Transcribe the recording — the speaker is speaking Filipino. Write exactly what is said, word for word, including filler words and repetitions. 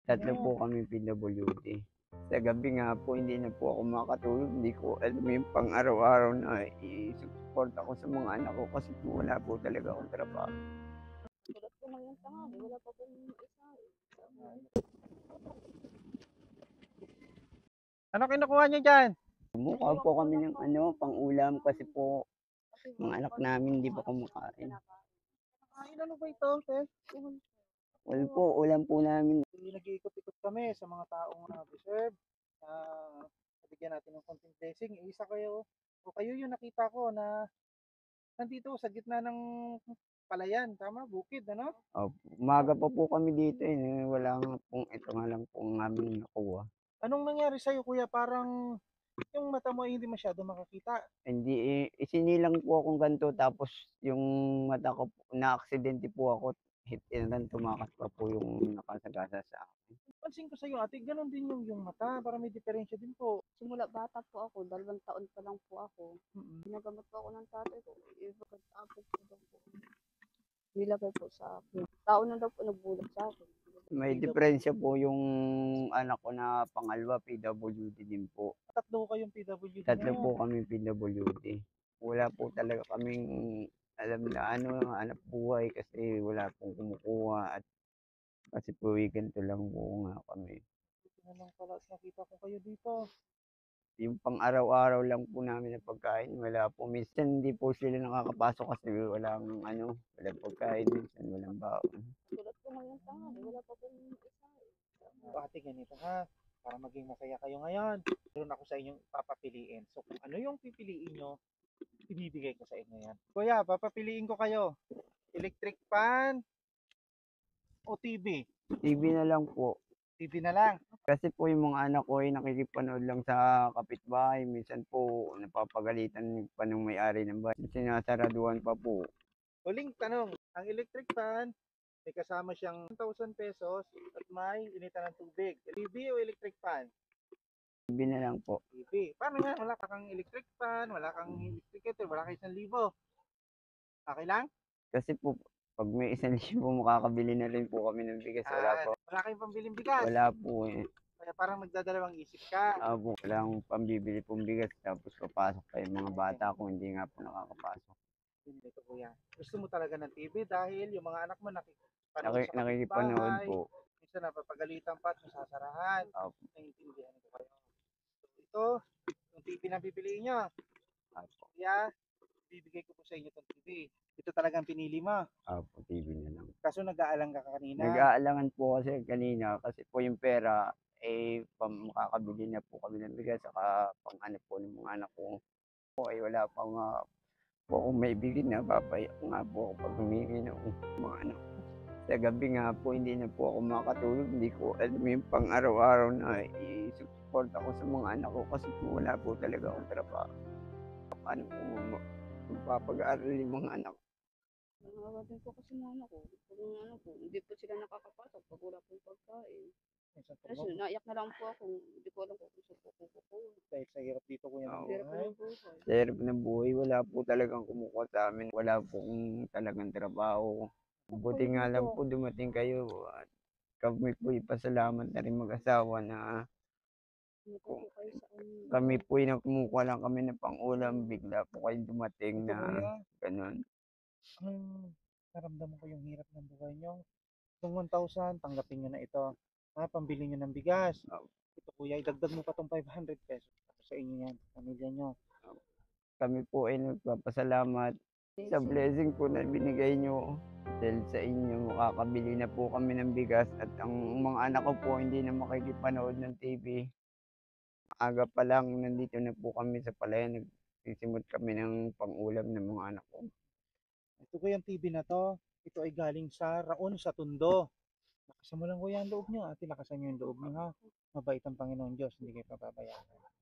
Tatlo po kami P W D. Sa gabi nga po, hindi na po ako makatulog. Hindi ko alam yung pang-araw-araw na i-support ako sa mga anak ko kasi po wala po talaga akong trabaho. Sulat ko ngayon tanghali, wala pa pong isa. Ano kinukuha niyo dyan? Kumukuha po kami ng ano, pang-ulam kasi po mga anak namin hindi pa kumakain. Kain ano ba ito, Tess? Well po, ulam po namin. Nag-iikot-ikot kami sa mga taong uh, deserve. Uh, nabigyan natin ng konting blessing. Isa kayo, o kayo yung nakita ko na nandito sa gitna ng palayan, tama? Bukid, ano? Oh, umaga pa po kami dito eh. Wala nga pong, ito nga lang pong aming nakuha. Anong nangyari sa'yo, kuya? Parang yung mata mo ay hindi masyado makakita. Hindi, eh, isinilang po akong ganito tapos yung mata ko, na-aksidente po ako. Hit and run, tumakas pa po yung nakasagasa sa akin. Pansin ko sa'yo, ate, ganun din yung, yung mata. Para may diferensya din po. Simula bata po ako, dalawang taon pa lang po ako. Mm-hmm. Ginagamot po ako ng tatay ko. Ibagag-apog po daw po. Nilagay po sa akin. Tao na daw po nagbulat sa akin. May diferensya po yung anak ko na pangalawa, P W D din po. Tatlo kayong P W D Tatlo ngayon. po kami P W D. Wala po talaga kaming alam na ano, hanap buhay kasi wala pong kumukuha at kasi po weekend to lang po nga kami. Ito na lang pala, nakita ko kayo dito. Yung pang araw-araw lang po namin na pagkain, wala po. Minsan hindi po sila nakakapasok kasi walang ano, walang pagkain, minsan walang baon. Sulat ko ngayon tanghali, wala pa pong isa. Ate, ganito ha, para maging masaya kayo ngayon. Meron ako sa inyong papapiliin. So kung ano yung pipiliin nyo, ibibigay ko sa inyo yan. Kuya, papapiliin ko kayo. Electric fan o T V? T V na lang po. T V na lang. Kasi po yung mga anak ko ay nakikipanood lang sa kapitbahay. Minsan po napapagalitan pa ng may-ari ng bahay. Sinasaraduhan pa po. Huling tanong, ang electric fan, may kasama siyang one thousand pesos at may initan ng tubig. T V o electric fan? T V na lang po. T V. Paano nga? Wala kang electric fan, wala kang electric kettle, wala kang isang libo. Okay lang? Kasi po, pag may isang libo, makakabili na rin po kami ng bigas. Wala Ah, po. wala kayong pambiling bigas. Wala po eh. Kaya parang nagdadalawang isip ka. Ah, po, wala akong pambibili pong bigas. Tapos papasok pa yung mga bata ko, hindi nga po nakakapasok. Dito kuya. Gusto mo talaga ng T V dahil yung mga anak mo nakikipanood Naki, sa nakikipanood kapitbahay. po. Minsan napapagalitan pa at masasarahan. Opo. Naiintindihan ko kayo. So, ito, yung T V na pipiliin nyo. Opo. Kaya, bibigay ko po sa inyo itong T V. Ito talagang pinili mo. Opo, T V na lang. Kaso nag-aalang ka kanina. Nag-aalangan po kasi kanina kasi po yung pera eh pam makakabili na po kami ng bigas saka pang ano po ng mga anak ko. Po ay wala pang uh, po kung may bigay na papayak nga po ako pag humingi ng mga anak ko. Sa gabi nga po hindi na po ako makatulog. Hindi ko alam yung pang araw-araw na i-support ako sa mga anak ko kasi po wala po talaga akong trabaho. Paano po magpapag-aaral yung mga anak ko? Nangawa din po kasi mga anak ko. Kung ano po, hindi po sila nakakapasok pag wala pong pagkain. Kasi naiyak na lang po ako. Hindi ko alam kung saan po kukuha. Dahil sa hirap dito kuya ng Pero po buhay. ng buhay. Sa hirap ng buhay, wala po talagang kumukuha sa amin. Wala po kung talagang trabaho. Buti nga lang po dumating kayo. At kami po ipasalamat na rin mag-asawa na kung kami po yung kumukuha lang kami ng pang-ulam. Bigla po kayo dumating na ganun. Ang naramdaman ko yung hirap ng buhay nyo. Itong one thousand, tanggapin nyo na ito. Ha, pambili nyo ng bigas. Oh. Ito kuya, idagdag mo pa itong five hundred pesos. Sa inyo yan, pamilya nyo. Kami po ay nagpapasalamat sa blessing po na binigay nyo. Dahil sa inyo, makakabili na po kami ng bigas. At ang mga anak ko po hindi na makikipanood ng T V. Aga pa lang, nandito na po kami sa palayan. Nagsisimot kami ng pang-ulam ng mga anak ko. Ito ko yung T V na to, ito ay galing sa Raon sa Tondo. Lakasan mo lang kuya ang loob nyo, ate lakasan nyo yung loob nyo ha. Mabait ang Panginoon Diyos, hindi kayo papabayaan.